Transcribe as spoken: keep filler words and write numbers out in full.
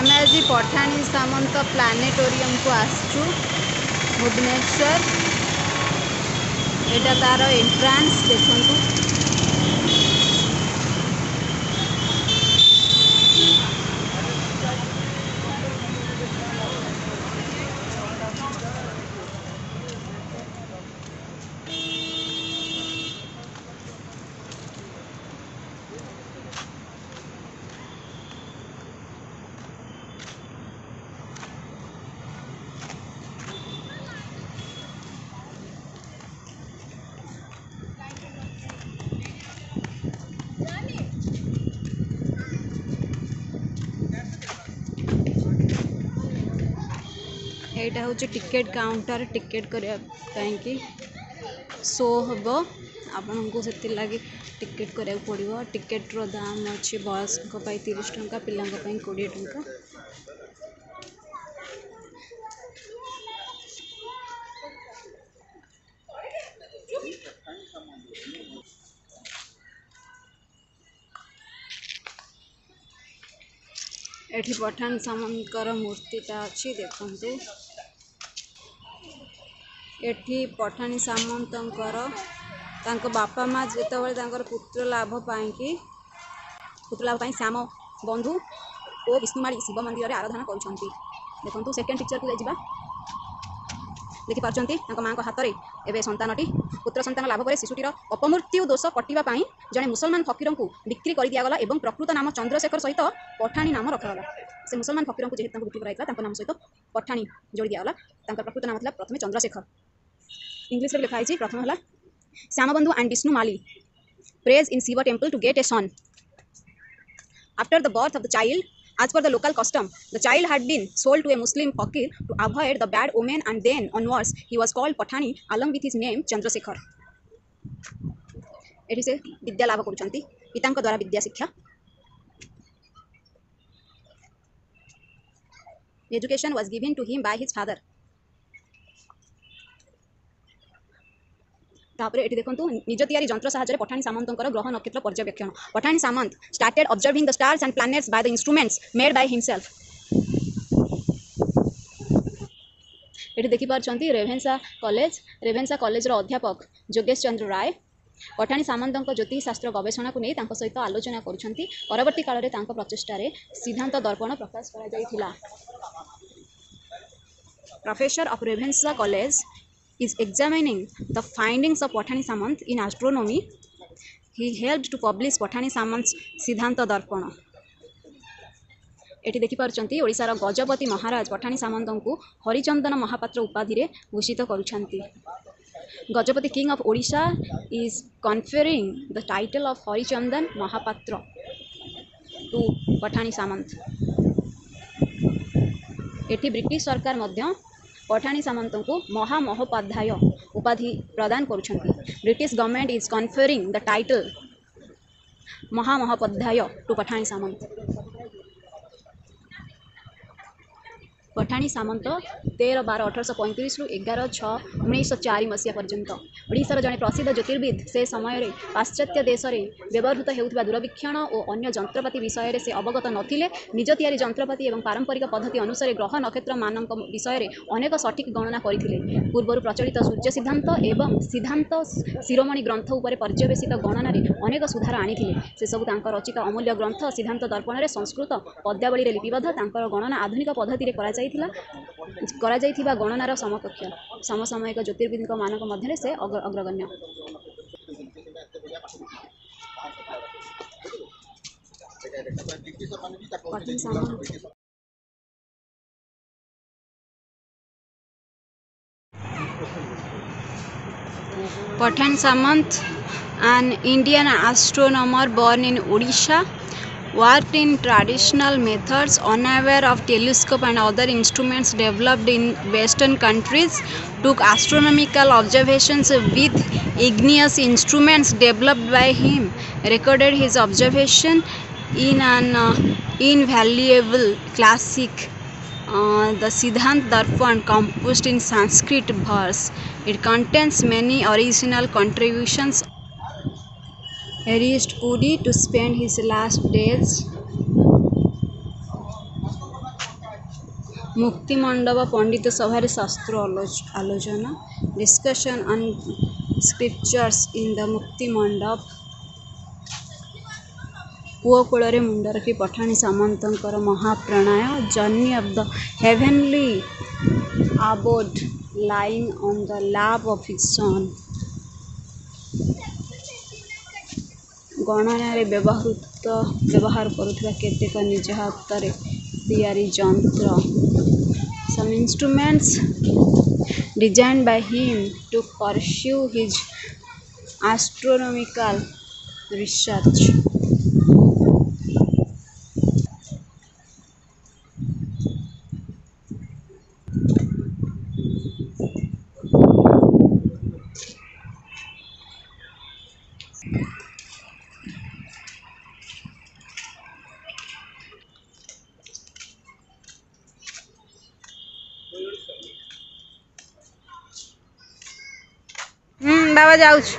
आम आज पठाणी सामंत प्लानेटोरियम को आसचु भुवनेश्वर। एटा तार एंट्रांस देखंतु। यहाँ हूँ टिकेट काउंटर टिकेट करने शो हम आपण को से लगे टिकेट करा पड़ो। टिकेट रो दाम अच्छे बयस्क तीस टंका पिला कोड़े टंका। एठी पठान सामंतर मूर्तिटा अच्छी देखंतु। एठी पठानी सामंतंकर तांको बापा माँ जेतेबेले तांकर पुत्र लाभ पाई पुत्र लाभ पाई श्याम बंधु और विष्णुमाली शिव मंदिर में आराधना करुछंती। देखंतु सेकेंड पिक्चर को जाइबा देखि पारछंती तांको माँ को हाथ रे एबे संतानटी पुत्र संतान लाभ पर शिशुटीर अपमृत्यु दोष कटिबा पाई जने मुसलमान फकीर को बिक्री कर दिया गला एवं प्रकृत नाम चंद्रशेखर सहित पठाणी नाम रखागला। से मुसलमान फकीर को जेहेतु बिक्री कराइला तांको नाम सहित पठाणी जोड़ी दिया गला। तांकर प्रकृत नाम था प्रथमे चंद्रशेखर। इंग्लिश में लिखा है प्रथम है Shyambandhu and Vishnu Mali prays in Shiv temple to get a son. After the birth of the child, as per the local custom, the child had been sold to a Muslim fakir to avoid the bad omen, and then onwards he was called Pathani along with his name Chandrasekhar. एठी से विद्या लाभ करुछंती पितांक द्वारा विद्या शिक्षा। Education was given to him by his father. तापर एठी देखंतु निज तैयारी यंत्र सहायता पठानी सामंतंकर ग्रह नक्षत्र पर्यवेक्षण। Pathani Samanta started observing the stars and planets by the instruments made by himself. एठी देखि पारछंती रेभेन्सा कॉलेज रेभेन्सा कॉलेज रो अध्यापक जोगेश चंद्र राय पठानी सामंतंक ज्योतिष शास्त्र गवेषणा को नहीं तांको सहित आलोचना करुछंती। परवर्ती काल रे तांको प्रचेष्टारे सिद्धांत दर्पण प्रकाश करा जायथिला। Professor of Ravenshaw college is examining the findings of Pathani Samant in astronomy. He helped to publish Pathani Samant's Siddhanta Darpana. एठी देखि पारछंती ओडिसार गजपति महाराज पठानी सामंतन को हरिचंदन महापात्र उपाधि रे भूषित करुछंती। Gajapati king of Odisha is conferring the title of Harichandan Mahapatra to Pathani Samanta. एठी ब्रिटिश सरकार मध्य पठानी सामंत को महामहोपाध्याय उपाधि प्रदान करुछंती। British government is conferring the title Mahamahopadhyaya to Pathani Samanta. Pathani Samanta तेरह बारह अठरश पैंतीस रु एगार छः उन्नीस चार मसीहा पर्यंत ओडिशार जड़े प्रसिद्ध ज्योतिर्विद से समय रे पाश्चात्य देश में व्यवहृत होउथिबा दूरवीक्षण और अन्य जंत्रपाति विषय से अवगत नथिले। निज तैयारी जंत्रपाति और पारंपरिक पद्धति अनुसार ग्रह नक्षत्र मानक विषय में अनेक सठिक गणना करथिले। पूर्व प्रचलित सूर्य सिद्धांत एवं सिद्धांत शिरोमणि ग्रंथ उपर पर्यवेसित गणना रे अनेक सुधार आनिथिले। से सब तांकर रचित अमूल्य ग्रंथ सिद्धांत दर्पण रे संस्कृत पद्यावली रे लिपिबद्ध तांकर गणना आधुनिक पद्धति रे करा करा जाइथिबा गणनार समकक्ष समसामयिक ज्योतिर्विद मानक मध्य से अग्रगण्य। Pathan Samant, an Indian astronomer born in Odisha, worked in traditional methods, unaware of telescope and other instruments developed in Western countries, took astronomical observations with igneous instruments developed by him, recorded his observation in an uh, invaluable classic, uh, the Siddhant Darpan, composed in Sanskrit verse. It contains many original contributions. He reached Puri to spend his last days. मुक्ति मंडप पंडित सभारे शास्त्र आलोच- आलोचना discussion on scriptures in the Mukti Mandap पुओ कूଳରେ मुंड रखी पठाणी सामंतर महाप्रणाय journey of the heavenly abode lying on the lap of his son गणनारे व्यवहृत व्यवहार करुवा केतेक निज हाथ तैयारी यंत्र some instruments designed by him to pursue his astronomical research. Hmm Baba जाऊछ